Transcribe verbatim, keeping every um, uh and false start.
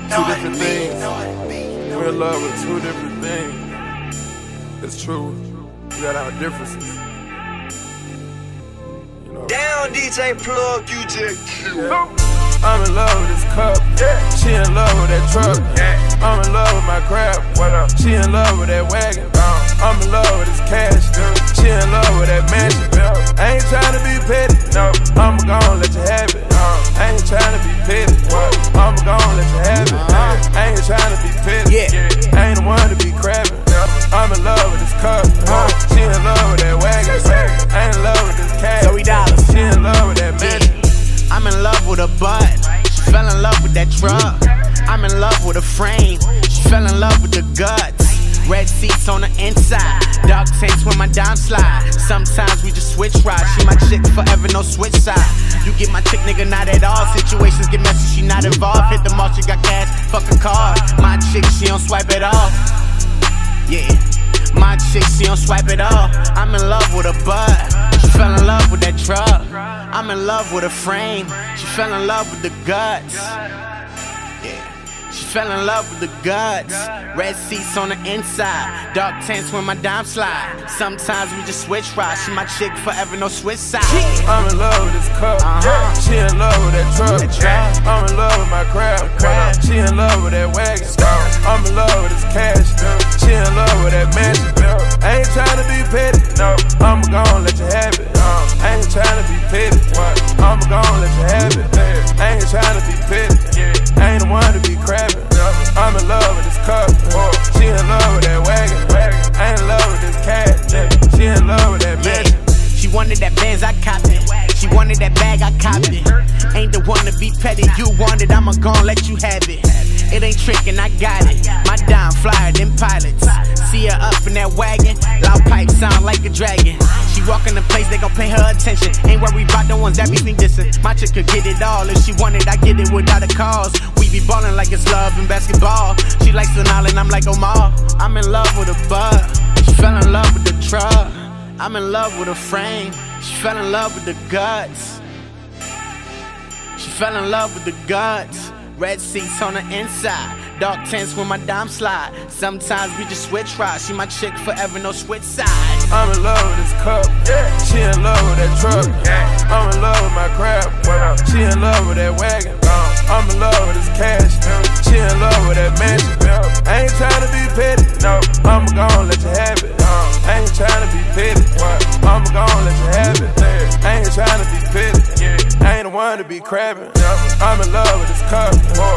two different things. We're in love with two different things. It's true. We got our differences. You know. Down, D J Plug, you just cute. Yeah. I'm in love with this cup. Yeah. She in love with that truck. Yeah. I'm in love with my crap. What up? She in love with that wagon. Uh. I'm in love with this cash. Yeah. She in love with that mansion. Yeah. I ain't trying to be petty. No. I'ma gon' let you have it. Uh. I ain't trying to be petty. What? I'ma gon' let you have it. Uh-huh. I ain't trying to be petty. Yeah. I ain't the one to be crabbing. Yeah. I'm in love with this cup. Uh. She in love with that wagon. I ain't in love with this cash. Zoe Dollars. She in love with that mansion. I'm in love with a butt. She fell in love with that truck. I'm in love with a frame. She fell in love with the guts. Red seats on the inside. Dark tanks when my dime slide. Sometimes we just switch rides. She my chick forever, no switch side. You get my chick, nigga, not at all. Situations get messy, she not involved. Hit the mall, she got cash, fuck a card. My chick, she don't swipe it off. Yeah. My chick, she don't swipe it off. I'm in love with a butt. She fell in love with that truck. I'm in love with a frame. She fell in love with the guts. Yeah. She fell in love with the guts. Red seats on the inside. Dark tanks when my dime slide. Sometimes we just switch rides. She my chick forever, no switch side. I'm in love with this cup. Uh-huh. She in love with that truck. That I'm in love with my crab. crab. She in love with that wagon. I'm in love with this cash. She in love with that mansion. I ain't trying to be petty. No. I'ma gon' let you have it. I ain't trying to be petty. I'ma gon' let you have it. I ain't trying to be petty. I ain't the one to be crabbing. I'm in love with this cup. She in love with that wagon. I ain't in love with this cash. She in love with that mansion. She wanted that Benz, I copped it. She wanted that bag, I copped it. Ain't the one to be petty, you want it, I'ma gon' let you have it. It ain't trickin', I got it. My dime flyer than pilots. See her up in that wagon, loud pipe sound like a dragon. She walk in the place, they gon' pay her attention. Ain't worried about the ones that be sneak dissing. My chick could get it all, if she want it, I get it without a cause. We be ballin' like it's love and basketball. She likes Sonal and I'm like Omar. I'm in love with a bud. She fell in love with the truck. I'm in love with a frame. She fell in love with the guts. She fell in love with the guts. Red seats on the inside. Dark tints when my dime slide. Sometimes we just switch rides. She my chick forever, no switch sides. I'm in love with this cup. She in love with that truck. I'm in love with my crab. She in love with that wagon. I'm in love with this cash. She in love with that mansion. I ain't trying to be petty. No. I'ma gon' let you have it. I ain't trying to be petty. I'ma gon' let you have it. I ain't trying to be petty. I ain't the one to be crabbing. I'm in love with this cup.